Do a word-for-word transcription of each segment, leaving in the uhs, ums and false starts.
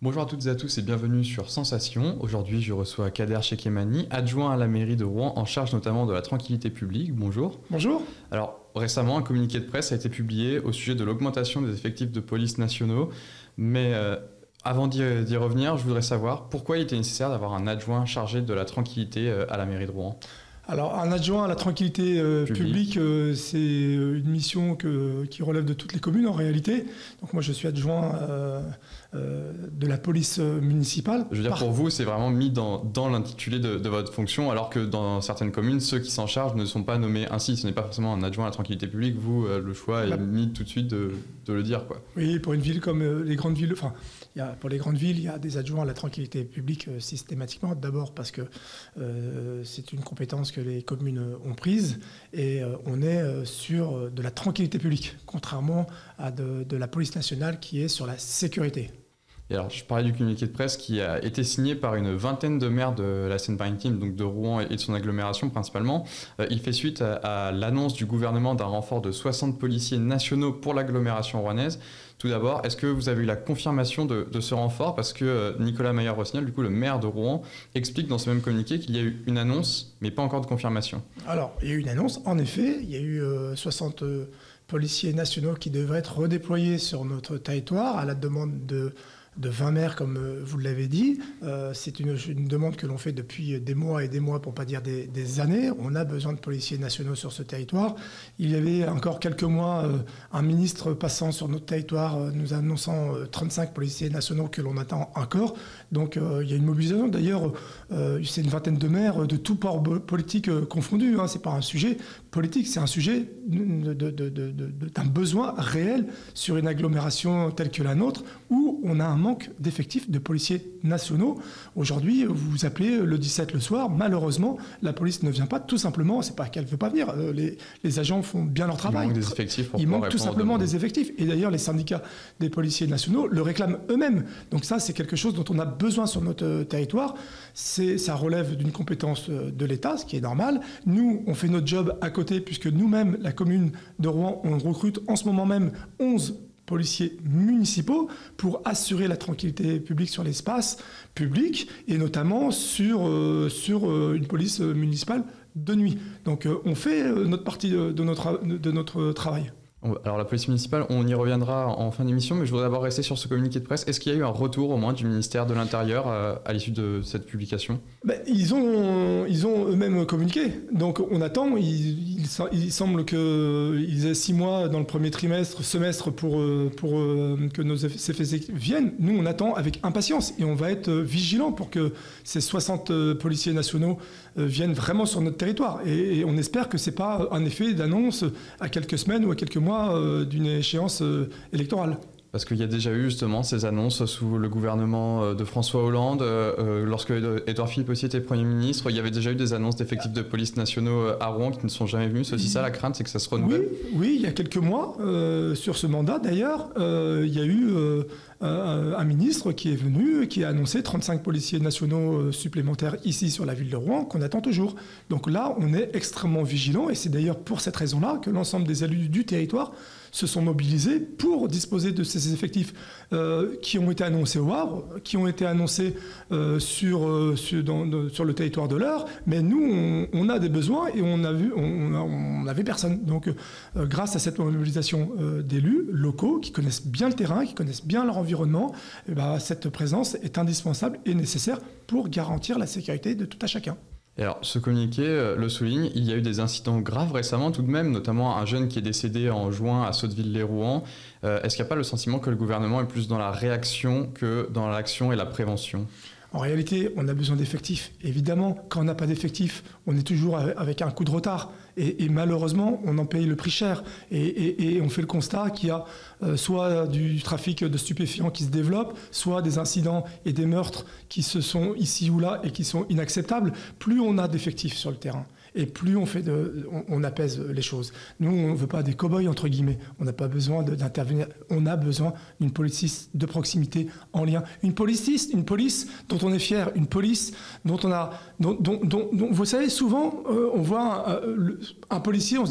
Bonjour à toutes et à tous et bienvenue sur Sensation. Aujourd'hui, je reçois Kader Chekemani, adjoint à la mairie de Rouen, en charge notamment de la tranquillité publique. Bonjour. Bonjour. Alors, récemment, un communiqué de presse a été publié au sujet de l'augmentation des effectifs de police nationaux. Mais euh, avant d'y, d'y revenir, je voudrais savoir pourquoi il était nécessaire d'avoir un adjoint chargé de la tranquillité euh, à la mairie de Rouen. Alors, un adjoint à la tranquillité euh, publique, publique euh, c'est une mission que, qui relève de toutes les communes en réalité. Donc moi, je suis adjoint euh, euh, de la police municipale. Je veux dire, Par... pour vous, c'est vraiment mis dans, dans l'intitulé de, de votre fonction, alors que dans certaines communes, ceux qui s'en chargent ne sont pas nommés ainsi. Ce n'est pas forcément un adjoint à la tranquillité publique. Vous, euh, le choix est mis tout de suite de, de le dire, quoi. Oui, pour une ville comme euh, les grandes villes, enfin, il y a, pour les grandes villes, il y a des adjoints à la tranquillité publique euh, systématiquement. D'abord parce que euh, c'est une compétence que les communes ont prise et euh, on est euh, sur de la tranquillité publique, contrairement à de, de la police nationale qui est sur la sécurité. Et alors, je parlais du communiqué de presse qui a été signé par une vingtaine de maires de la Seine-Maritime, donc de Rouen et de son agglomération principalement. Euh, il fait suite à, à l'annonce du gouvernement d'un renfort de soixante policiers nationaux pour l'agglomération rouennaise. Tout d'abord, est-ce que vous avez eu la confirmation de, de ce renfort? Parce que euh, Nicolas Mayer-Rossignol, du coup le maire de Rouen, explique dans ce même communiqué qu'il y a eu une annonce, mais pas encore de confirmation. Alors, il y a eu une annonce, en effet, il y a eu euh, soixante euh, policiers nationaux qui devraient être redéployés sur notre territoire à la demande de... de vingt maires, comme vous l'avez dit. Euh, c'est une, une demande que l'on fait depuis des mois et des mois, pour ne pas dire des, des années. On a besoin de policiers nationaux sur ce territoire. Il y avait encore quelques mois euh, un ministre passant sur notre territoire euh, nous annonçant euh, trente-cinq policiers nationaux que l'on attend encore. Donc euh, il y a une mobilisation. D'ailleurs, euh, c'est une vingtaine de maires de tout port politique euh, confondu. Hein. Ce n'est pas un sujet politique, c'est un sujet de, de, de, de, de, d'un besoin réel sur une agglomération telle que la nôtre, où on a un manque d'effectifs de policiers nationaux. Aujourd'hui, vous vous appelez le dix-sept le soir, malheureusement, la police ne vient pas, tout simplement, c'est pas qu'elle ne veut pas venir, les, les agents font bien leur travail. Il manque des effectifs pour Il manque tout simplement des effectifs. Et d'ailleurs, les syndicats des policiers nationaux le réclament eux-mêmes. Donc ça, c'est quelque chose dont on a besoin sur notre territoire. C'est, ça relève d'une compétence de l'État, ce qui est normal. Nous, on fait notre job à côté, puisque nous-mêmes, la commune de Rouen, on recrute en ce moment même onze policiers municipaux pour assurer la tranquillité publique sur l'espace public et notamment sur, euh, sur euh, une police municipale de nuit. Donc euh, on fait euh, notre partie de, de, notre, de notre travail. Alors la police municipale, on y reviendra en fin d'émission, mais je voudrais d'abord rester sur ce communiqué de presse. Est-ce qu'il y a eu un retour au moins du ministère de l'Intérieur à, à l'issue de cette publication? Ben, ils ont, ils ont eux-mêmes communiqué, donc on attend. Il, il, il semble qu'ils aient six mois dans le premier trimestre, semestre pour, pour que nos effectifs viennent. Nous, on attend avec impatience et on va être vigilants pour que ces soixante policiers nationaux viennent vraiment sur notre territoire. Et, et on espère que ce n'est pas un effet d'annonce à quelques semaines ou à quelques mois d'une échéance électorale. Parce qu'il y a déjà eu justement ces annonces sous le gouvernement de François Hollande. Euh, lorsque Édouard Philippe aussi était Premier ministre, il y avait déjà eu des annonces d'effectifs de police nationaux à Rouen qui ne sont jamais venus. C'est aussi ça la crainte, c'est que ça se renouvelle? Oui, oui, il y a quelques mois, euh, sur ce mandat d'ailleurs, euh, il y a eu euh, un, un ministre qui est venu, qui a annoncé trente-cinq policiers nationaux supplémentaires ici sur la ville de Rouen, qu'on attend toujours. Donc là, on est extrêmement vigilants et c'est d'ailleurs pour cette raison-là que l'ensemble des élus du territoire se sont mobilisés pour disposer de ces effectifs euh, qui ont été annoncés au Havre, qui ont été annoncés euh, sur, euh, sur, dans, de, sur le territoire de l'Eure, mais nous, on, on a des besoins et on a vu, on, on n'avait personne. Donc, euh, grâce à cette mobilisation euh, d'élus locaux qui connaissent bien le terrain, qui connaissent bien leur environnement, et ben, cette présence est indispensable et nécessaire pour garantir la sécurité de tout à chacun. Et alors, ce communiqué euh, le souligne, il y a eu des incidents graves récemment tout de même, notamment un jeune qui est décédé en juin à Sotteville-lès-Rouen. Euh, est-ce qu'il n'y a pas le sentiment que le gouvernement est plus dans la réaction que dans l'action et la prévention ? En réalité, on a besoin d'effectifs. Évidemment, quand on n'a pas d'effectifs, on est toujours avec un coup de retard. Et, et malheureusement, on en paye le prix cher. Et, et, et on fait le constat qu'il y a euh, soit du trafic de stupéfiants qui se développe, soit des incidents et des meurtres qui se sont ici ou là et qui sont inacceptables. Plus on a d'effectifs sur le terrain, et plus on, fait de, on, on apaise les choses. Nous, on ne veut pas des cow-boys, entre guillemets. On n'a pas besoin de, d'intervenir. On a besoin d'une police de proximité en lien. Une police, une police dont on est fier, une police dont on a... Dont, dont, dont, dont, vous savez, souvent, euh, on voit un, un, un policier, on se dit « Ah,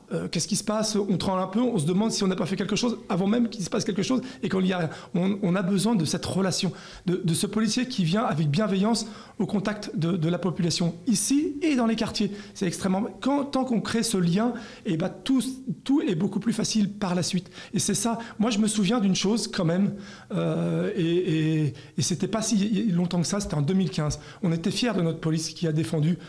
Euh, qu'est-ce qui se passe? On tremble un peu, on se demande si on n'a pas fait quelque chose avant même qu'il se passe quelque chose et qu'on y a rien. On, on a besoin de cette relation, de, de ce policier qui vient avec bienveillance au contact de, de la population, ici et dans les quartiers. C'est extrêmement... Quand, tant qu'on crée ce lien, et ben tout, tout est beaucoup plus facile par la suite. Et c'est ça. Moi, je me souviens d'une chose quand même, euh, et, et, et c'était pas si longtemps que ça, c'était en deux mille quinze. On était fiers de notre police qui a défendu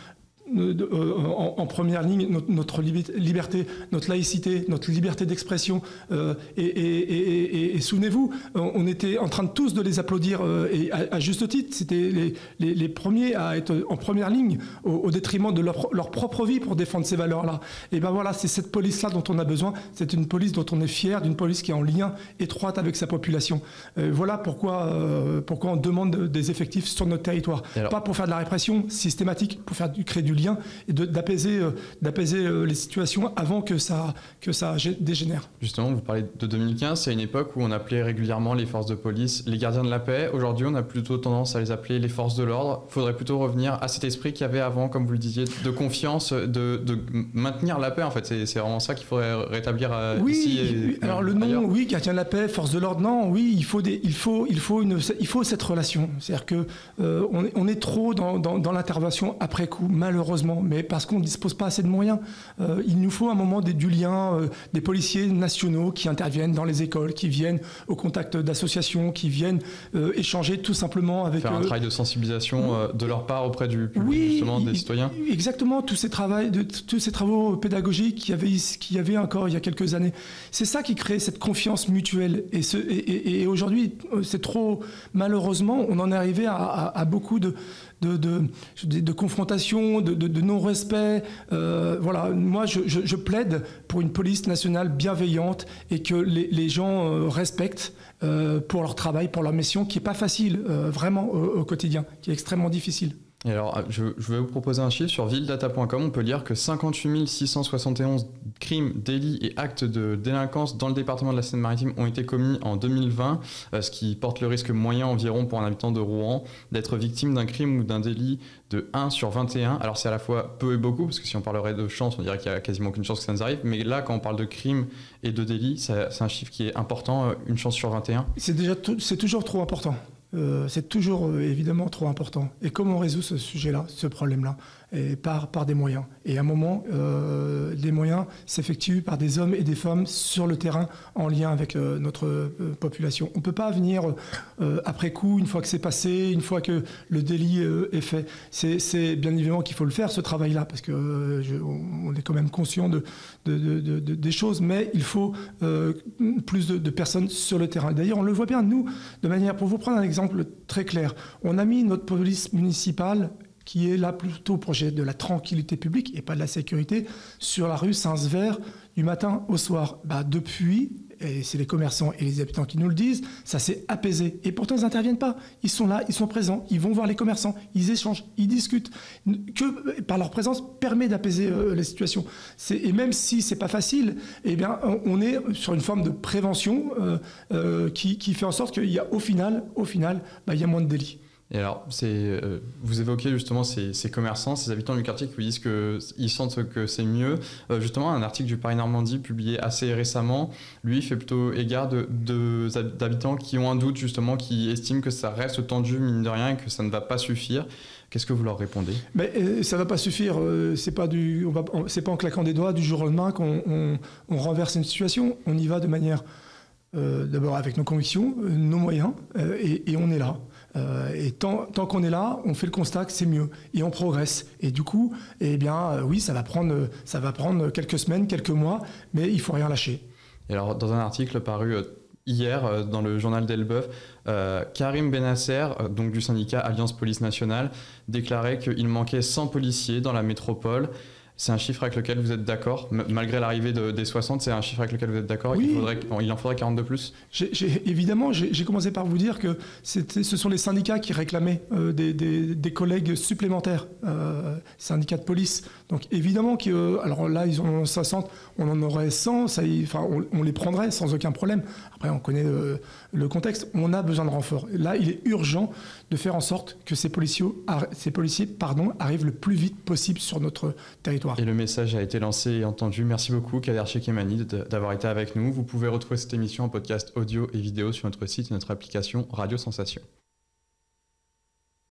En, en première ligne notre, notre liberté, notre laïcité, notre liberté d'expression. Euh, et, et, et, et, et souvenez-vous, on était en train de tous de les applaudir, euh, et à, à juste titre. C'était les, les, les premiers à être en première ligne au, au détriment de leur, leur propre vie pour défendre ces valeurs-là. Et ben voilà, c'est cette police-là dont on a besoin. C'est une police dont on est fier, d'une police qui est en lien étroit avec sa population. Euh, voilà pourquoi, euh, pourquoi on demande des effectifs sur notre territoire. Alors, pas pour faire de la répression systématique, pour faire du, créer du lien et d'apaiser euh, d'apaiser euh, les situations avant que ça, que ça dégénère. Justement, vous parlez de deux mille quinze, c'est une époque où on appelait régulièrement les forces de police les gardiens de la paix. Aujourd'hui, on a plutôt tendance à les appeler les forces de l'ordre. Il faudrait plutôt revenir à cet esprit qu'il y avait avant, comme vous le disiez, de confiance, de, de maintenir la paix. En fait, c'est vraiment ça qu'il faudrait rétablir euh, oui, ici. Et, oui, alors le nom, oui, gardien de la paix, force de l'ordre, non, oui, il faut, des, il faut, il faut, une, il faut cette relation. C'est-à-dire qu'on euh, est, on est trop dans, dans, dans l'intervention après coup, malheureusement. Mais parce qu'on ne dispose pas assez de moyens. Euh, il nous faut un moment des, du lien, euh, des policiers nationaux qui interviennent dans les écoles, qui viennent au contact d'associations, qui viennent euh, échanger tout simplement avec... Faire un euh, travail de sensibilisation euh, de leur part auprès du public, oui, justement, des citoyens. Exactement, tous ces, travaux, de, tous ces travaux pédagogiques qu'il y avait, qu'il y avait encore il y a quelques années. C'est ça qui crée cette confiance mutuelle. Et, ce, et, et, et aujourd'hui, c'est trop... Malheureusement, on en est arrivé à, à, à beaucoup de... De, de, de, de confrontation, de, de, de non-respect. Euh, voilà, moi, je, je, je plaide pour une police nationale bienveillante et que les, les gens euh, respectent euh, pour leur travail, pour leur mission, qui n'est pas facile, euh, vraiment, au, au quotidien, qui est extrêmement difficile. Et alors, je, je vais vous proposer un chiffre sur villedata point com. On peut lire que cinquante-huit mille six cent soixante et onze crimes, délits et actes de délinquance dans le département de la Seine-Maritime ont été commis en deux mille vingt, euh, ce qui porte le risque moyen environ pour un habitant de Rouen d'être victime d'un crime ou d'un délit de un sur vingt et un. Alors c'est à la fois peu et beaucoup, parce que si on parlerait de chance, on dirait qu'il n'y a quasiment aucune chance que ça nous arrive. Mais là, quand on parle de crimes et de délits, c'est un chiffre qui est important, une chance sur vingt et un. C'est déjà c'est toujours trop important. Euh, c'est toujours euh, évidemment trop important. Et comment on résout ce sujet-là, ce problème-là? Et par, par des moyens. Et à un moment, euh, les moyens s'effectuent par des hommes et des femmes sur le terrain en lien avec euh, notre euh, population. On ne peut pas venir euh, après coup, une fois que c'est passé, une fois que le délit euh, est fait. C'est bien évidemment qu'il faut le faire, ce travail-là, parce qu'on euh, on est quand même conscient de, de, de, de, de, des choses, mais il faut euh, plus de, de personnes sur le terrain. D'ailleurs, on le voit bien, nous, de manière, pour vous prendre un exemple très clair, on a mis notre police municipale, qui est là plutôt au projet de la tranquillité publique et pas de la sécurité, sur la rue Saint-Sever du matin au soir. Bah, depuis, et c'est les commerçants et les habitants qui nous le disent, ça s'est apaisé. Et pourtant, ils n'interviennent pas. Ils sont là, ils sont présents, ils vont voir les commerçants, ils échangent, ils discutent. Que par leur présence permet d'apaiser euh, la situation. Et même si c'est pas facile, eh bien, on est sur une forme de prévention euh, euh, qui, qui fait en sorte qu'il y a au final, au final, bah, il y a moins de délits. Et alors, euh, vous évoquez justement ces, ces commerçants, ces habitants du quartier qui vous disent qu'ils sentent que c'est mieux. Euh, justement, un article du Paris Normandie publié assez récemment, lui, fait plutôt égard d'habitants qui ont un doute, justement, qui estiment que ça reste tendu, mine de rien, et que ça ne va pas suffire. Qu'est-ce que vous leur répondez? Mais, euh, ça ne va pas suffire. Euh, c'est pas du, on va, c'est pas en claquant des doigts du jour au lendemain qu'on on, on renverse une situation. On y va de manière, euh, d'abord avec nos convictions, euh, nos moyens, euh, et, et on est là. Euh, et tant, tant qu'on est là, on fait le constat que c'est mieux et on progresse. Et du coup, eh bien, euh, oui, ça va prendre, ça va prendre quelques semaines, quelques mois, mais il faut rien lâcher. Et alors, dans un article paru euh, hier euh, dans le journal d'Elbeuf, euh, Karim Benasser, euh, donc du syndicat Alliance Police Nationale, déclarait qu'il manquait cent policiers dans la métropole. C'est un chiffre avec lequel vous êtes d'accord? Malgré l'arrivée de, des soixante, c'est un chiffre avec lequel vous êtes d'accord? Oui. il, faudrait, il en faudrait quarante de plus? j'ai, j'ai, Évidemment, j'ai commencé par vous dire que ce sont les syndicats qui réclamaient euh, des, des, des collègues supplémentaires, euh, syndicats de police. Donc évidemment que, euh, alors là, ils ont soixante, on en aurait cent, ça y, enfin, on, on les prendrait sans aucun problème. Après, on connaît euh, le contexte, on a besoin de renforts. Là, il est urgent de faire en sorte que ces policiers, ces policiers pardon, arrivent le plus vite possible sur notre territoire. Et le message a été lancé et entendu. Merci beaucoup, Kader Chekemani, d'avoir été avec nous. Vous pouvez retrouver cette émission en podcast audio et vidéo sur notre site et notre application Radio Sensation.